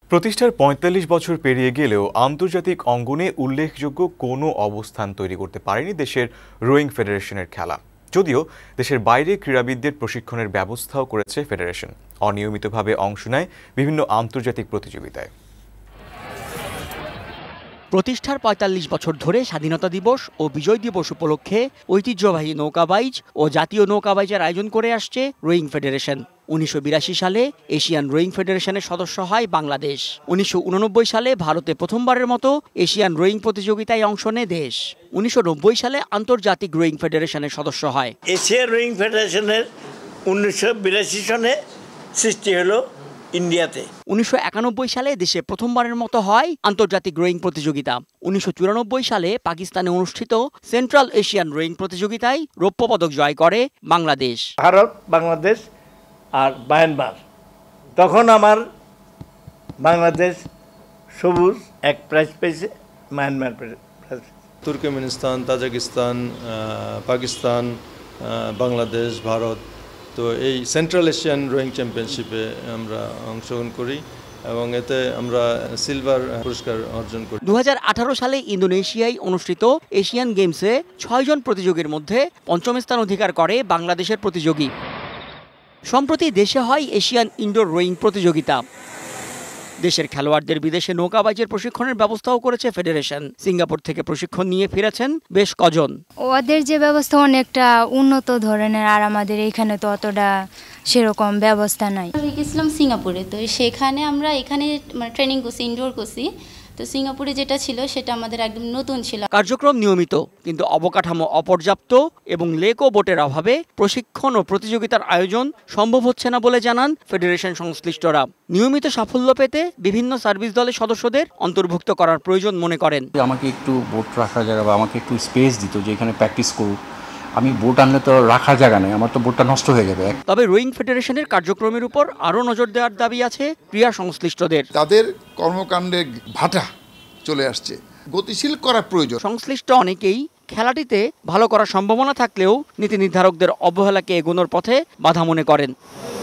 প্রতিষ্ঠার ৪৫ বছর পেরিয়ে গেলেও আন্তর্জাতিক অঙ্গনে উল্লেখযোগ্য কোনো অবস্থান তৈরি করতে পারেনি দেশের রোয়িং ফেডারেশনের খেলা। যদিও দেশের বাইরে ক্রীড়াবিদদের প্রশিক্ষণের ব্যবস্থাও করেছে ফেডারেশন। অনিয়মিতভাবে অংশ নেয় বিভিন্ন আন্তর্জাতিক প্রতিযোগিতায়। প্রতিষ্ঠার ৪৫ বছর ধরে স্বাধীনতা দিবস ও বিজয় দিবস উপলক্ষে ঐতিহ্যবাহী নৌকাবাইজ ও জাতীয় নৌকাবাইজের আয়োজন করে আসছে রোয়িং ফেডারেশন। ১৯৮২ সালে এশিয়ান রোয়িং ফেডারেশনের সদস্য হয় বাংলাদেশ। ১৯৮৯ সালে ভারতে প্রথমবারের মতো এশিয়ান রোয়িং প্রতিযোগিতায় অংশ নেয় দেশ। ১৯৯০ সালে আন্তর্জাতিক রোয়িং ফেডারেশনের সদস্য হয়। এশিয়ান রোয়িং ফেডারেশনের ১৯৮২ সনে সৃষ্টি হলো ইন্ডিয়াতে। ১৯৯১ সালে দেশে প্রথমবারের মতো হয় আন্তর্জাতিক রোয়িং প্রতিযোগিতা। ১৯৯৪ সালে পাকিস্তানে অনুষ্ঠিত সেন্ট্রাল এশিয়ান রোয়িং প্রতিযোগিতায় রৌপ্য পদক জয় করে বাংলাদেশ। ভারত, বাংলাদেশ আর মায়ানমার। তখন আমার বাংলাদেশ সবুজ এক প্রাইজ পেয়েছে, Myanmar prize. Turkmenistan, Tajikistan, Pakistan, Bangladesh, Bharat, তো এই সেন্ট্রাল এশিয়ান রোয়িং চ্যাম্পিয়নশিপে আমরা অংশগ্রহণ করি এবং এতে আমরা সিলভার পুরস্কার অর্জন করি। ২০১৮ সালে ইন্দোনেশিয়ায় অনুষ্ঠিত এশিয়ান গেমসে ৬ জন প্রতিযোগীর মধ্যে পঞ্চম স্থান অধিকার করে বাংলাদেশের প্রতিযোগী। সম্প্রতি দেশে হয় এশিয়ান ইনডোর রোয়িং প্রতিযোগিতা। দেশের খেলোয়াড়দের বিদেশে নৌকাবাইজের প্রশিক্ষণের ব্যবস্থাও করেছে ফেডারেশন। সিঙ্গাপুর থেকে প্রশিক্ষণ নিয়ে ফিরেছেন বেশ কজন। ওদের যে ব্যবস্থা অনেকটা উন্নত ধরনের, আর আমাদের এখানে তো অতটা সেরকম ব্যবস্থা নাই। গেছিলাম সিঙ্গাপুরে, তো সেখানে আমরা এখানে ট্রেনিং করছি, ইনডোর করছি। তো সিঙ্গাপুরে যেটা ছিল সেটা আমাদের একদম নতুন ছিল। কার্যক্রম নিয়মিত, কিন্তু অবকাঠামো অপর্যাপ্ত এবং লেক ও বোটের অভাবে প্রশিক্ষণ ও প্রতিযোগিতার আয়োজন সম্ভব হচ্ছে না বলে জানান ফেডারেশন সংশ্লিষ্টরা। নিয়মিত সাফল্য পেতে বিভিন্ন সার্ভিস দলের সদস্যদের অন্তর্ভুক্ত করার প্রয়োজন মনে করেন। আমাকে একটু বোট রাখার জায়গা বা আমাকে একটু স্পেস দিত যে এখানে প্র্যাকটিস করুক। আমি বোট আনলে তো রাখার জায়গা নেই, আমার তো বোটটা নষ্ট হয়ে যাবে। তবে রোয়িং ফেডারেশনের কার্যক্রমের উপর আরও নজর দেওয়ার দাবি আছে ক্রীড়া সংশ্লিষ্টদের। তাদের কর্মকাণ্ডের ভাটা চলে আসছে, গতিশীল করা প্রয়োজন। সংশ্লিষ্ট অনেকেই খেলাটিতে ভালো করার সম্ভাবনা থাকলেও নীতি নির্ধারকদের অবহেলাকে এগোনোর পথে বাধা মনে করেন।